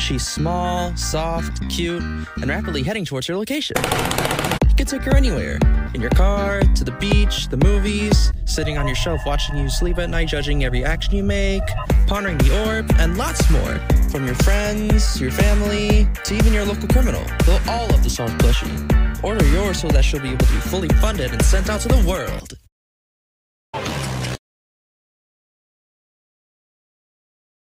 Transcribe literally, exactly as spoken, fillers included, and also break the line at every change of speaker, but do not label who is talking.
She's small, soft, cute, and rapidly heading towards her location. You can take her anywhere. In your car, to the beach, the movies, sitting on your shelf watching you sleep at night, judging every action you make, pondering the orb, and lots more. From your friends, your family, to even your local criminal. They'll all love the Sarv plushie. Order yours so that she'll be able to be fully funded and sent out to the world.